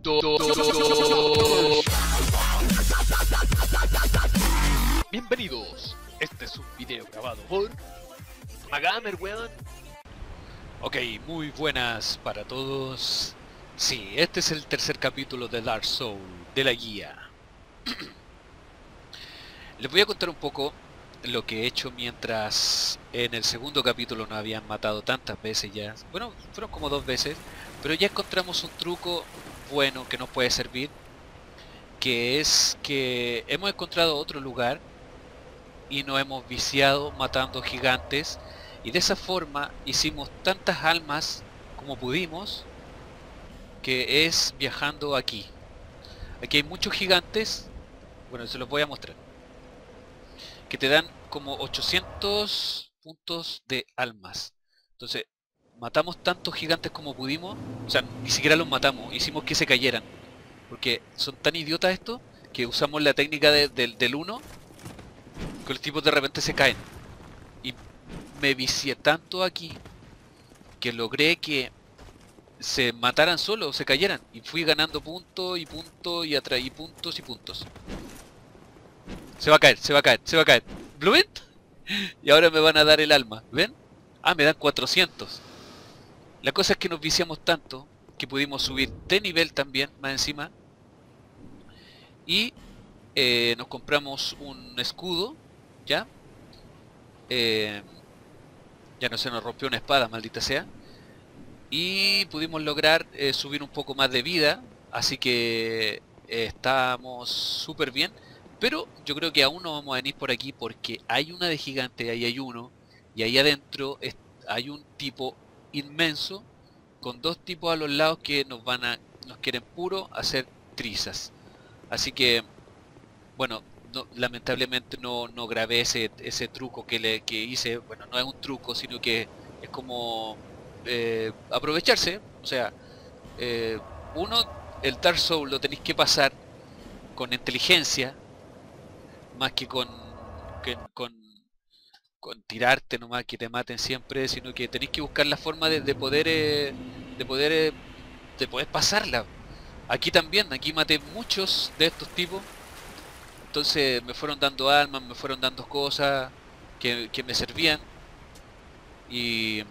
Bienvenidos, este es un video grabado por Magamer, weón. Ok, muy buenas para todos. Sí, este es el tercer capítulo de Dark Souls, de la guía. Les voy a contar un poco lo que he hecho mientras en el segundo capítulo nos habían matado tantas veces ya. Bueno, fueron como 2 veces, pero ya encontramos un truco bueno que nos puede servir, que es que hemos encontrado otro lugar y nos hemos viciado matando gigantes, y de esa forma hicimos tantas almas como pudimos, que es viajando aquí. Aquí hay muchos gigantes, bueno, se los voy a mostrar, que te dan como 800 puntos de almas. Entonces matamos tantos gigantes como pudimos, o sea, ni siquiera los matamos, hicimos que se cayeran, porque son tan idiotas estos que usamos la técnica del 1, que los tipos de repente se caen. Y me vicié tanto aquí que logré que se mataran solos, se cayeran, y fui ganando puntos y puntos y atraí puntos y puntos. Se va a caer, se va a caer, se va a caer. ¿Lo ven? Y ahora me van a dar el alma, ¿ven? Ah, me dan 400. La cosa es que nos viciamos tanto que pudimos subir de nivel también, más encima. Y nos compramos un escudo, ¿ya? Ya no se nos rompió una espada, maldita sea. Y pudimos lograr subir un poco más de vida, así que estamos súper bien. Pero yo creo que aún no vamos a venir por aquí porque hay una de gigante, ahí hay uno, y ahí adentro hay un tipo inmenso con 2 tipos a los lados que nos quieren puro hacer trizas. Así que, bueno, lamentablemente no grabé ese truco que hice. Bueno, no es un truco, sino que es como aprovecharse. O sea, uno, el Dark Souls lo tenéis que pasar con inteligencia, más que que- con, con tirarte nomás, que te maten siempre, sino que tenéis que buscar la forma de poder de poder eh, de poder pasarla. Aquí también, aquí maté muchos de estos tipos, entonces me fueron dando almas, me fueron dando cosas que me servían, y,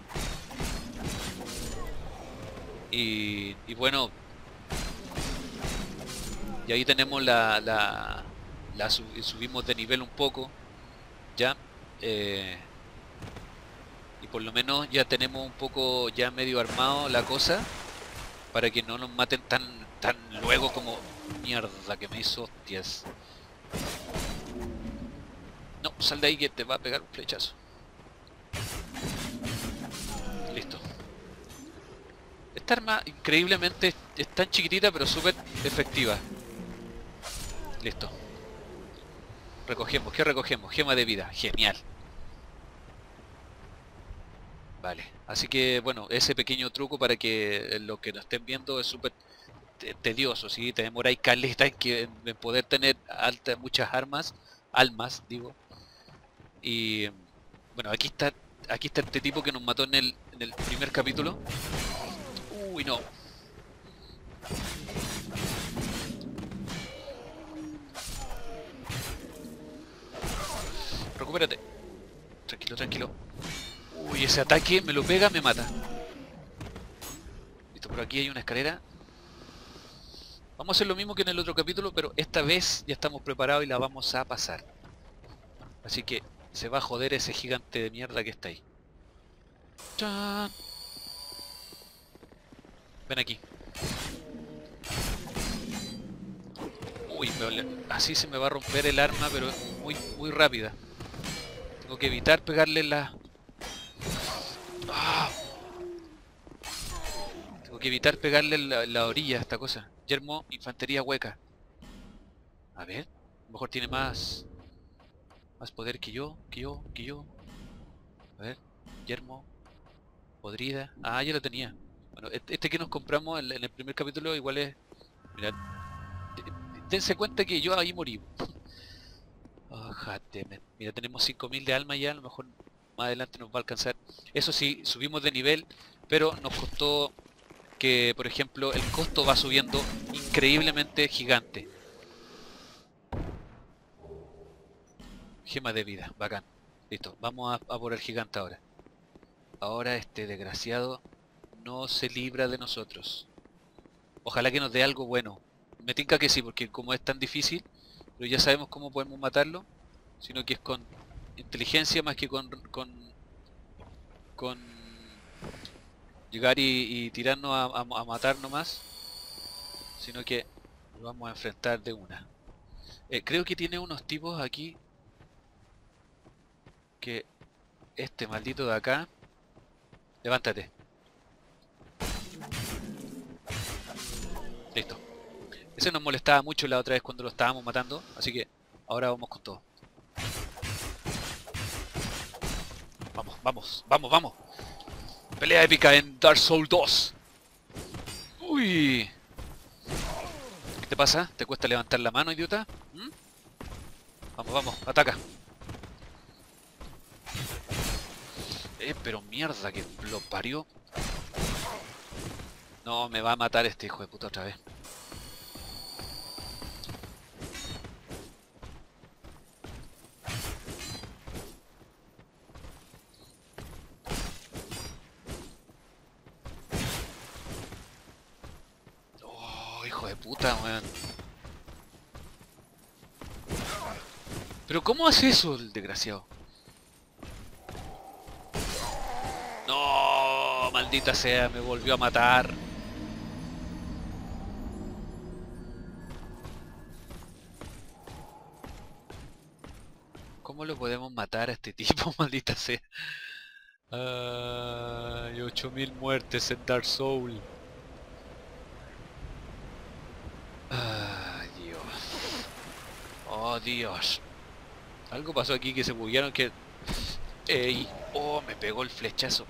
y bueno, y ahí tenemos subimos de nivel un poco, ya. eh, y por lo menos ya tenemos un poco ya medio armado la cosa para que no nos maten tan luego como mierda que me hizo hostias. No, sal de ahí que te va a pegar un flechazo. Listo. Esta arma increíblemente es tan chiquitita pero súper efectiva. Listo. Recogemos, ¿qué recogemos? Gema de vida, genial. Vale, así que bueno, ese pequeño truco para que lo que nos estén viendo es súper tedioso, ¿sí? Te demoráis caleta en poder tener muchas almas, digo. Y bueno, aquí está este tipo que nos mató en el primer capítulo. Uy, no. Recupérate. Tranquilo, tranquilo. Uy, ese ataque me lo pega, me mata. Listo, por aquí hay una escalera. Vamos a hacer lo mismo que en el otro capítulo, pero esta vez ya estamos preparados y la vamos a pasar. Así que se va a joder ese gigante de mierda que está ahí. ¡Chan! Ven aquí. Uy, así se me va a romper el arma, pero es muy rápida. Tengo que evitar pegarle la... ¡Ah! Tengo que evitar pegarle la orilla a esta cosa. Yermo, infantería hueca. A ver, a lo mejor tiene más poder que yo. A ver, yermo, podrida. Ah, ya lo tenía. Bueno, este que nos compramos en el primer capítulo igual es... Mirad, dense cuenta que yo ahí morí. Oh, goddammit. Mira, tenemos 5000 de alma ya, a lo mejor más adelante nos va a alcanzar. Eso sí, subimos de nivel, pero nos costó porque, por ejemplo, el costo va subiendo increíblemente gigante. Gema de vida, bacán. Listo, vamos a por el gigante ahora. Ahora este desgraciado no se libra de nosotros. Ojalá que nos dé algo bueno. Me tinca que sí, porque como es tan difícil, pero ya sabemos cómo podemos matarlo, sino que es con inteligencia más que con llegar y tirarnos a matar nomás, sino que lo vamos a enfrentar de una. Creo que tiene unos tipos aquí que este maldito de acá. Levántate. Listo. Ese nos molestaba mucho la otra vez cuando lo estábamos matando, así que ahora vamos con todo. Vamos, vamos, vamos, vamos. Pelea épica en Dark Souls 2. Uy. ¿Qué te pasa? ¿Te cuesta levantar la mano, idiota? ¿Mm? Vamos, vamos, ataca. Pero mierda, que lo parió. No, me va a matar este hijo de puta otra vez. Oh, hijo de puta, weón. ¿Pero cómo hace eso el desgraciado? No, maldita sea, me volvió a matar. ¿Cómo lo podemos matar a este tipo, maldita sea? Ay, 8000 muertes en Dark Souls. Ay, Dios. Oh, Dios. Algo pasó aquí que se buguearon que... ¡Ey! Oh, me pegó el flechazo.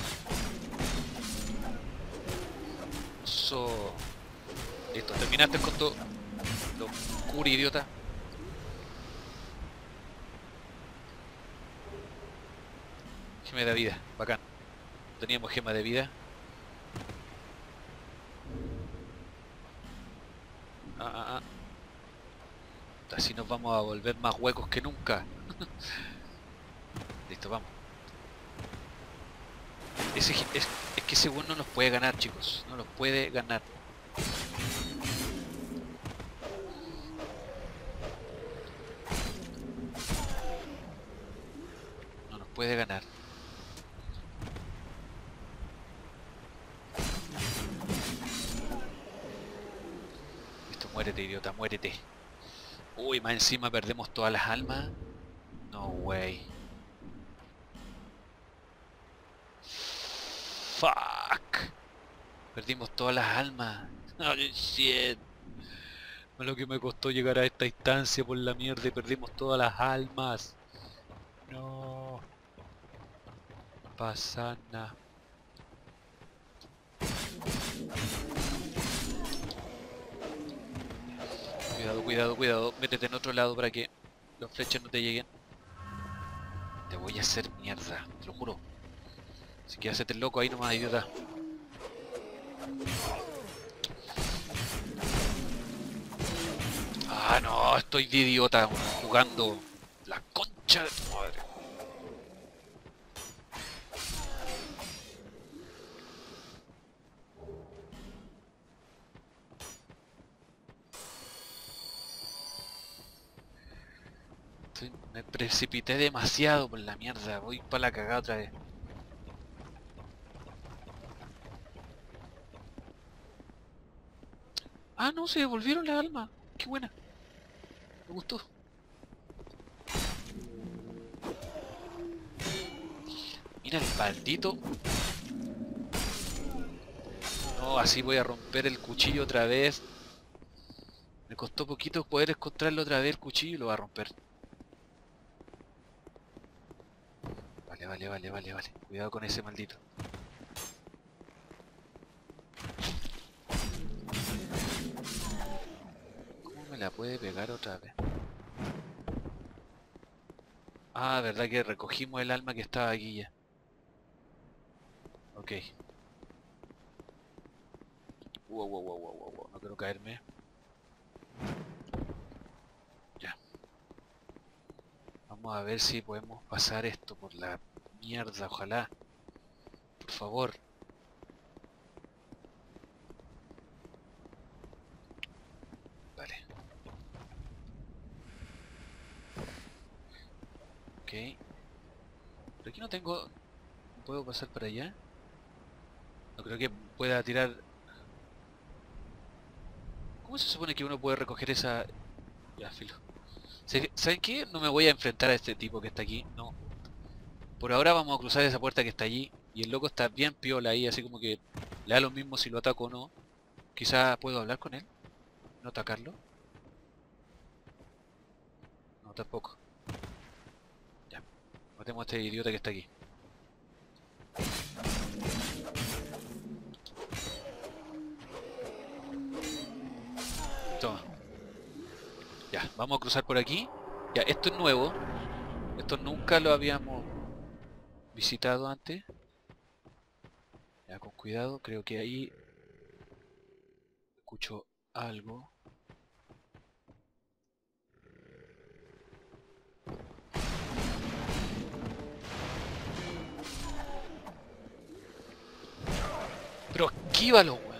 Eso. Listo, terminaste con todo. Lo curi, idiota. Gema de vida, bacán. Teníamos gema de vida. Así nos vamos a volver más huecos que nunca. Listo, vamos. Es que ese weón no nos puede ganar, chicos. No nos puede ganar. No nos puede ganar. Listo, muérete, idiota, muérete. Uy, más encima perdemos todas las almas. No way. Fuck. Perdimos todas las almas. Oh, shit. Lo que me costó llegar a esta instancia por la mierda y perdimos todas las almas. No. Pasa nada. Cuidado, cuidado, cuidado. Métete en otro lado para que los flechas no te lleguen. Te voy a hacer mierda, te lo juro. Así que hacete el loco ahí nomás, idiota. Ah, no, estoy de idiota jugando. La concha de tu madre. Me precipité demasiado por la mierda. Voy para la cagada otra vez. Ah, no, se devolvieron las almas. Qué buena. Me gustó. Mira el maldito. No, así voy a romper el cuchillo otra vez. Me costó poquito poder encontrarlo otra vez el cuchillo y lo va a romper. Vale, vale, vale, vale. Cuidado con ese maldito. ¿Cómo me la puede pegar otra vez? Ah, verdad que recogimos el alma que estaba aquí ya. Ok. Wow, wow, wow, wow, wow, no quiero caerme. Ya. Vamos a ver si podemos pasar esto por la mierda, ojalá. Por favor. Vale. Ok. Pero aquí no tengo... ¿Puedo pasar para allá? No creo que pueda tirar... ¿Cómo se supone que uno puede recoger esa...? Ya, filo. ¿Saben qué? No me voy a enfrentar a este tipo que está aquí. No. Por ahora vamos a cruzar esa puerta que está allí. Y el loco está bien piola ahí, así como que le da lo mismo si lo ataco o no. Quizá puedo hablar con él. No atacarlo. No, tampoco. Ya. Matemos a este idiota que está aquí. Toma. Ya, vamos a cruzar por aquí. Ya, esto es nuevo. Esto nunca lo habíamos visitado antes. Ya, con cuidado. Creo que ahí escucho algo. Pero esquívalo, weón.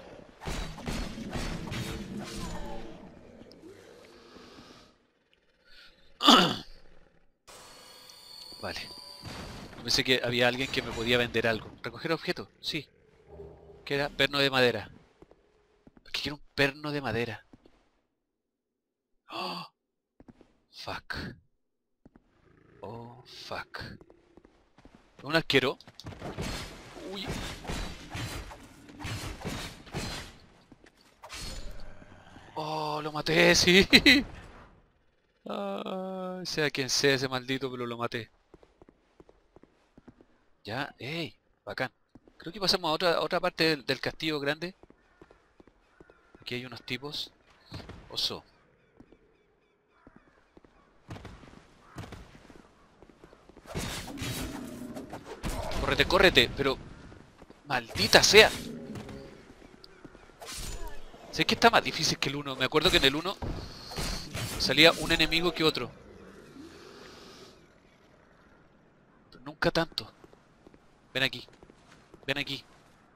Vale. Pensé que había alguien que me podía vender algo. ¿Recoger objetos? Sí. ¿Qué era? Perno de madera. ¿Por qué quiero un perno de madera? Oh, fuck. Oh, fuck. ¿Un arquero? Uy. Oh, lo maté, sí. Ah, sea quien sea ese maldito, pero lo maté. Ya, ey, bacán. Creo que pasamos a otra parte del castillo grande. Aquí hay unos tipos. Oso. Córrete, córrete, pero... Maldita sea. Sé que está más difícil que el 1. Me acuerdo que en el 1 salía un enemigo que otro. Pero nunca tanto. Ven aquí. Ven aquí.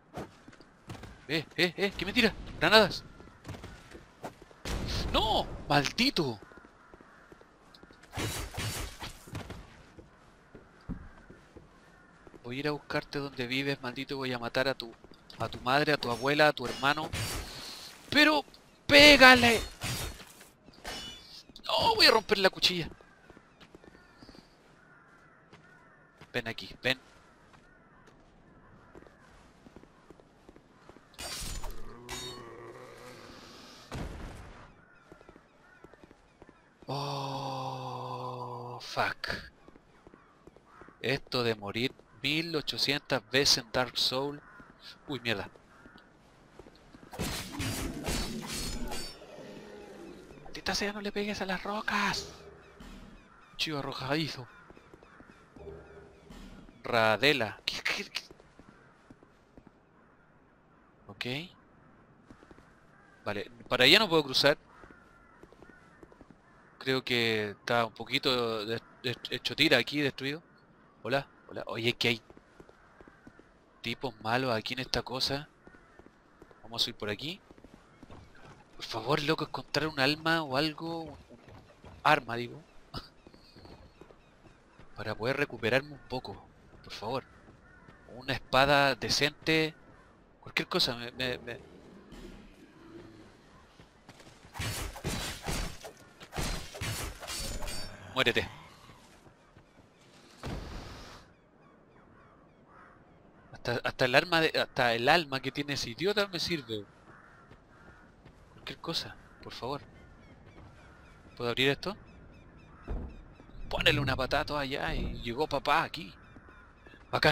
¿Qué me tira? Granadas. ¡No! ¡Maldito! Voy a ir a buscarte donde vives, maldito. Voy a matar a tu madre, a tu abuela, a tu hermano. ¡Pero! ¡Pégale! ¡No! Voy a romper la cuchilla. Ven aquí, ven. Oh, fuck. Esto de morir 1800 veces en Dark Souls. Uy, mierda. Maldita sea, no le pegues a las rocas. Chivo arrojadizo. Radela. ¿Qué? Ok. Vale, para allá no puedo cruzar. Creo que está un poquito hecho tira aquí, destruido. Hola, hola. Oye, que hay tipos malos aquí en esta cosa. Vamos a ir por aquí. Por favor, loco, encontrar un alma o algo. Un arma, digo. Para poder recuperarme un poco. Por favor. Una espada decente. Cualquier cosa. Muérete. Hasta el arma hasta el alma que tiene ese idiota me sirve. Cualquier cosa, por favor. ¿Puedo abrir esto? Ponele una patada toda allá y llegó papá aquí. Bacán.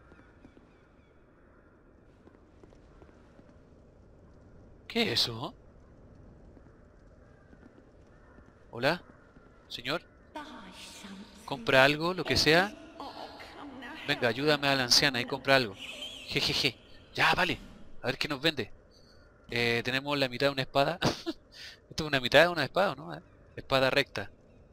¿Qué es eso? Hola, señor. ¿Compra algo, lo que sea? Venga, ayúdame a la anciana y compra algo. Jejeje. Ya, vale. A ver qué nos vende. Tenemos la mitad de una espada. Esto es una mitad de una espada, ¿no? Espada recta.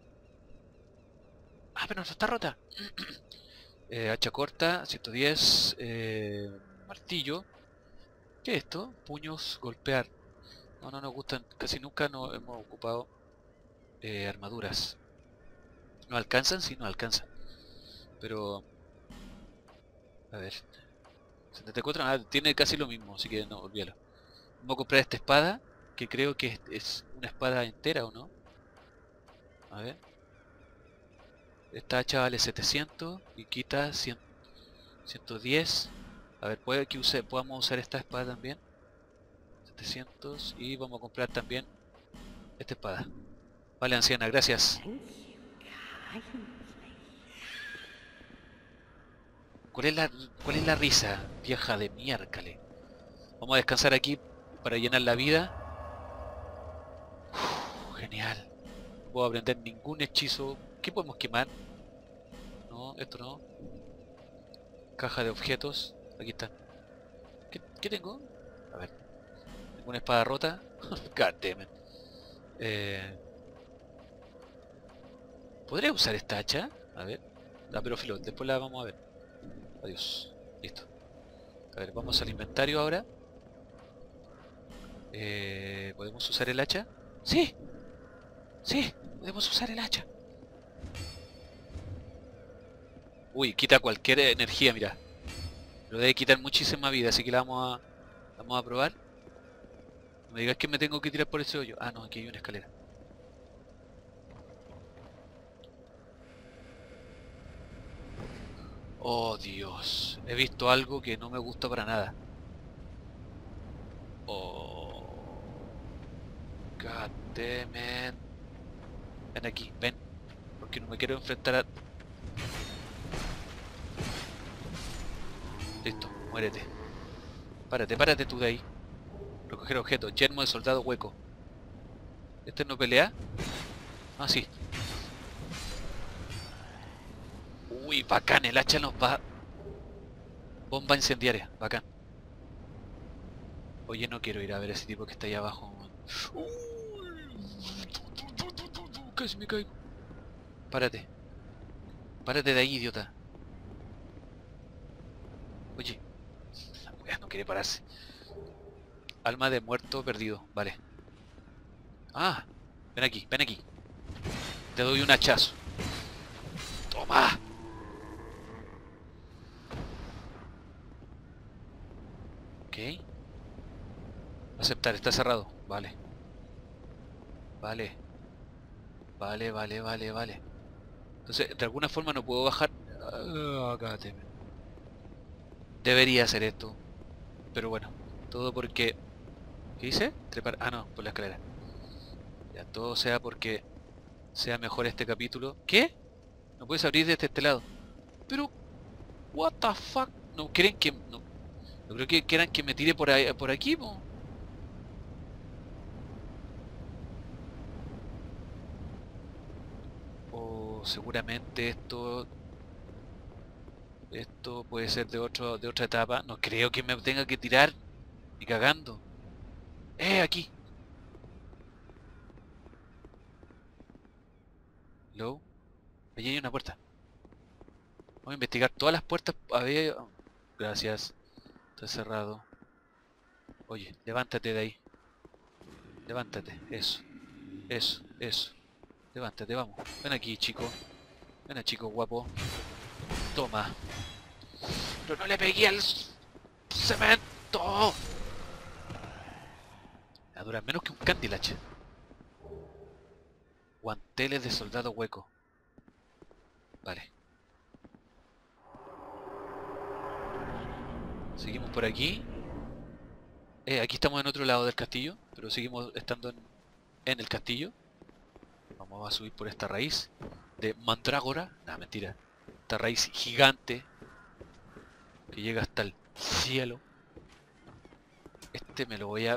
Ah, pero no está rota. Hacha corta, 110. Martillo. ¿Qué es esto? Puños, golpear. No, no nos gustan. Casi nunca nos hemos ocupado armaduras. ¿No alcanzan? Sí, no alcanzan. Pero... A ver. 74, tiene casi lo mismo, así que no, olvídalo. Vamos a comprar esta espada, que creo que es una espada entera, ¿o no? A ver. Esta hacha vale 700 y quita 100, 110. A ver, puede que podamos usar esta espada también. 700 y vamos a comprar también esta espada. Vale, anciana, gracias. ¿Cuál es la risa, vieja de miércoles? Vamos a descansar aquí para llenar la vida. Genial. No puedo aprender ningún hechizo. ¿Qué podemos quemar? No, esto no. Caja de objetos. Aquí está. ¿Qué tengo? A ver. Tengo una espada rota. God damn it. ¿Podría usar esta hacha? A ver. Pero filo, después la vamos a ver. Adiós. Listo. A ver, vamos al inventario ahora. ¿Podemos usar el hacha? ¡Sí! ¡Sí! Podemos usar el hacha. Uy, quita cualquier energía, mira. Pero debe quitar muchísima vida, así que la vamos a probar. No me digas que me tengo que tirar por ese hoyo. Ah, no, aquí hay una escalera. Oh, Dios. He visto algo que no me gusta para nada. Oh. God damn it. Ven aquí, ven. Porque no me quiero enfrentar a... Listo, muérete. Párate tú de ahí. Recoger objetos. Yermo de soldado hueco. ¿Este no pelea? Ah, sí. Uy, bacán, el hacha nos va... Bomba incendiaria, bacán. Oye, no quiero ir a ver ese tipo que está ahí abajo. Uy, casi me caigo. Párate. Párate de ahí, idiota. Oye. La wea no quiere pararse. Alma de muerto perdido, vale. Ah, ven aquí, ven aquí. Te doy un hachazo. Toma. Ok. Aceptar, está cerrado. Vale. Vale. Vale. Entonces, de alguna forma no puedo bajar. Cállate. Debería hacer esto. Pero bueno, todo porque... ¿Qué hice? Trepar... Ah, no, por la escalera. Ya, todo sea porque sea mejor este capítulo. ¿Qué? No puedes abrir desde este lado. Pero... What the fuck? ¿No quieren que... No creo que quieran que me tire por ahí, por aquí, po. O seguramente esto puede ser de otra etapa. No creo que me tenga que tirar ni cagando. Aquí. Low. Allí hay una puerta. Vamos a investigar todas las puertas. A ver. Gracias. Está cerrado. Oye, levántate de ahí. Levántate. Eso. Levántate, vamos. Ven aquí, chico. Ven aquí, chico guapo. Toma. Pero no le pegué al cemento. La dura menos que un Candylach. Guanteles de soldado hueco. Vale. Seguimos por aquí. Aquí estamos en otro lado del castillo, pero seguimos estando en el castillo. Vamos a subir por esta raíz de mandrágora. Nah, mentira. Esta raíz gigante que llega hasta el cielo. Este me lo voy a...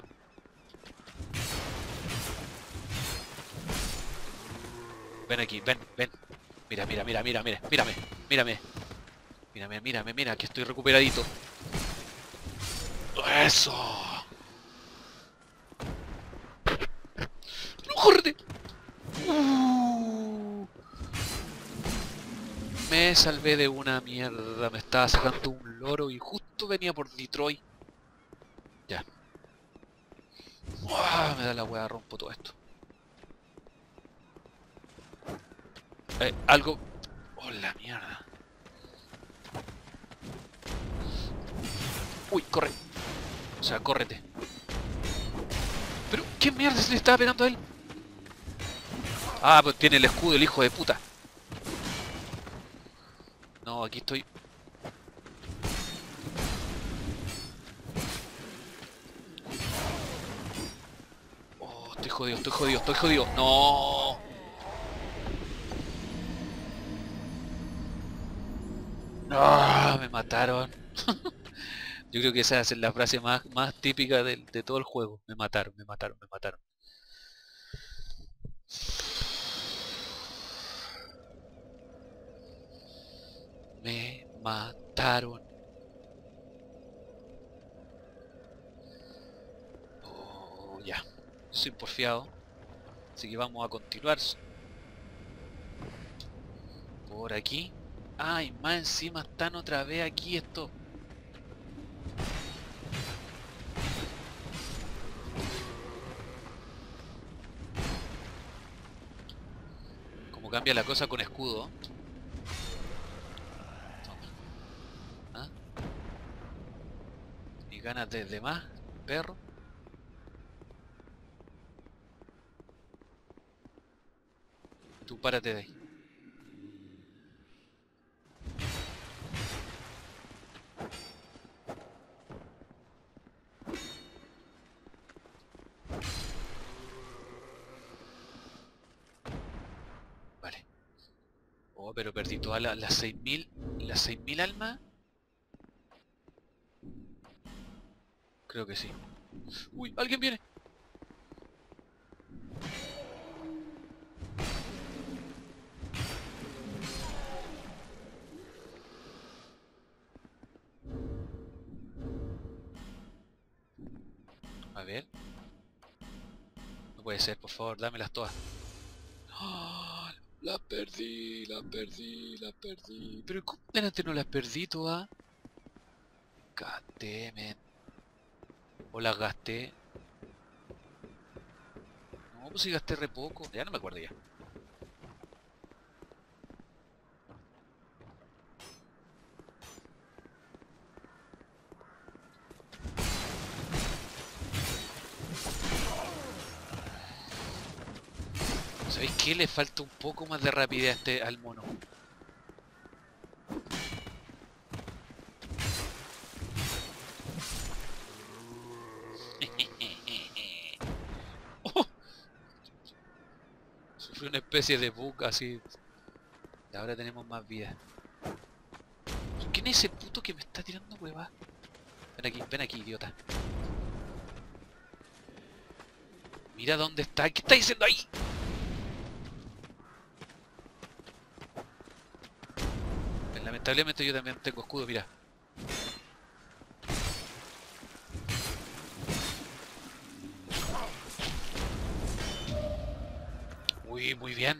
Ven aquí, ven. Mírame, que estoy recuperadito. ¡Eso! ¡Córrete! Me salvé de una mierda. Me estaba sacando un loro y justo venía por Detroit. Ya. Me da la weá, rompo todo esto. Algo... Oh, la mierda. Uy, corre. O sea, córrete. Pero, ¿qué mierda se le estaba pegando a él? Ah, pues tiene el escudo, el hijo de puta. No, aquí estoy. Oh, estoy jodido, estoy jodido, estoy jodido. No. Ah, me mataron. Yo creo que esa es la frase más típica de todo el juego. Me mataron, me mataron, me mataron. Me mataron. Oh, ya. Soy porfiado. Así que vamos a continuar. Por aquí. Ay, más encima están otra vez aquí esto. Como cambia la cosa con escudo. ¿Ah? ¿Y ganas desde más, perro? Tú párate de ahí. Vale. Oh, pero perdí todas las 6000. ¿Las 6000 almas? Creo que sí. ¡Uy! ¡Alguien viene! A ver. No puede ser, por favor, dámelas todas. ¡Oh! Las perdí, las perdí, las perdí. Pero ¿cómo delante no las perdí todas? God damn it. O las gasté. No, pues si gasté re poco. Ya no me acuerdo ya. ¿Sabéis qué? Le falta un poco más de rapidez a al mono. Oh, sufrí una especie de bug así. Y ahora tenemos más vida. ¿Quién es ese puto que me está tirando huevas? Ven aquí, idiota. Mira dónde está. ¿Qué está diciendo ahí? Lamentablemente yo también tengo escudo, mira. Uy, muy bien.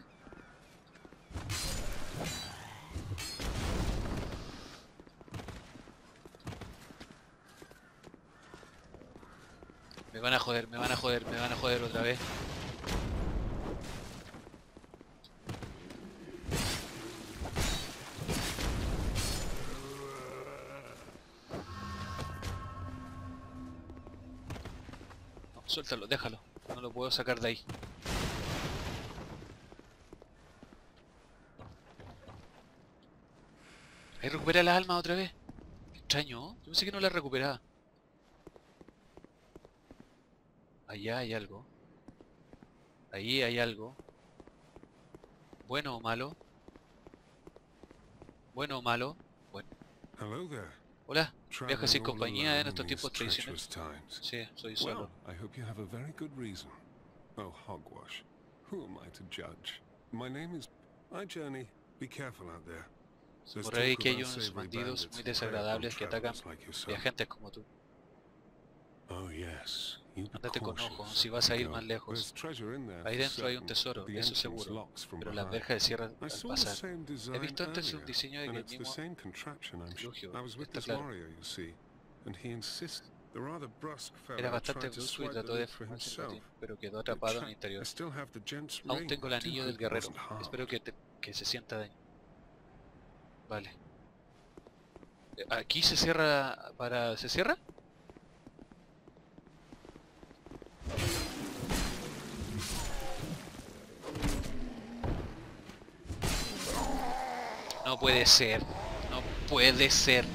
Me van a joder, me van a joder, me van a joder otra vez. No, suéltalo, déjalo. No lo puedo sacar de ahí. Ahí recupera las almas otra vez. Qué extraño, ¿no? Yo pensé que no las recuperaba. Allá hay algo. Ahí hay algo. Bueno o malo. Bueno o malo. Bueno. Hello there. Hola. Viajas sin Traveling all compañía alone en estos in tiempos these tradicionales. treacherous times. Sí, soy solo. Well, I hope you have a very good reason. Oh, hogwash. Who am I to judge? My name is... I journey. Be careful out there. There's Por ahí talk que of hay unos unsavory bandidos bandits muy who prey upon desagradables que atacan travelers like yourself. viajantes como tú. Oh yes. You be Ándate con ojo, cautious, si vas a ir girl. más lejos. There's treasure in there Ahí for dentro hay un certain. tesoro, The eso entrance seguro. locks from Pero las behind. verjas cierran I al saw the pasar. same He design visto antes un earlier, diseño and del it's the mismo same contraption, I'm sure. artilugio. I was with Está this claro. warrior, you see, and he insisted. The rather brusque Era fellow bastante tried to brusco y swipe the trató de lid for fumarse el himself. botín, pero quedó Bit atrapado en el trapped. I interior. still have the gent's Aún ring. tengo el I do anillo del hope it guerrero. wasn't harmed. Espero que se sienta daño. Vale. Aquí se cierra para... ¿Se cierra? No puede ser. No puede ser.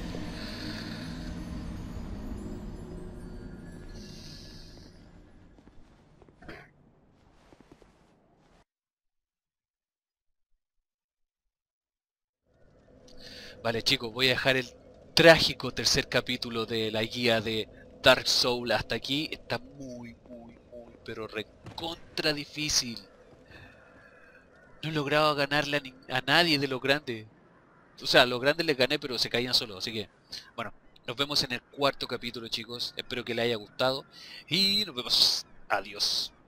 Vale chicos, voy a dejar el trágico tercer capítulo de la guía de Dark Souls hasta aquí. Está muy, pero recontra difícil. No he logrado ganarle a nadie de los grandes. O sea, a los grandes les gané, pero se caían solos. Así que, bueno, nos vemos en el cuarto capítulo, chicos. Espero que les haya gustado. Y nos vemos. Adiós.